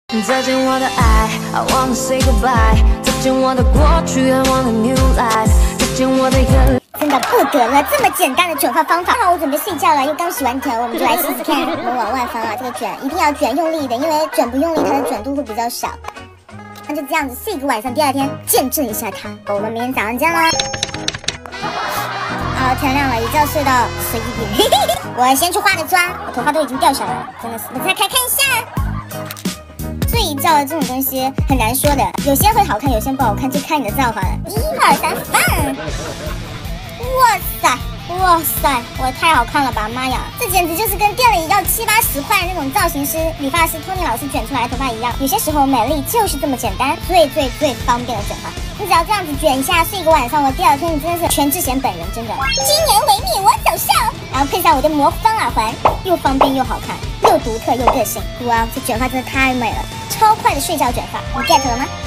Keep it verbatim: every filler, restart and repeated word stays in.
再见我的爱 ，I wanna say goodbye。再见我的过去 ，I want a new life。再见我的眼泪。 真的不得了，这么简单的卷发方法。好，我准备睡觉了，又刚洗完头，我们就来试试看。我往外翻啊，这个卷一定要卷用力一点，因为卷不用力，它的卷度会比较小。那就这样子睡一个晚上，第二天见证一下它。我们明天早上见啦。好，天亮了，一觉睡到十一点。我先去化个妆，我头发都已经掉下来了，真的是。我再开看一下。睡一觉的这种东西很难说的，有些会好看，有些不好看，就看你的造化了。一二三，放！哇塞，哇塞，我太好看了吧！妈呀，这简直就是跟店里要七八十块那种造型师、理发师 Tony 老师卷出来的头发一样。有些时候美丽就是这么简单，最最最方便的卷发。你只要这样子卷一下，睡一个晚上，我第二天你真的是全智贤本人，真的。今年维密我走秀，然后配上我的魔方耳环，又方便又好看，又独特又个性。哇，这卷发真的太美了，超快的睡觉卷发，你 get 了吗？